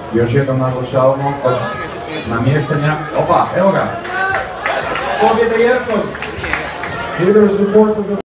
Još jednom naglašavamo kod namještanja. Opa, evo ga! Pobjeda Jerkov!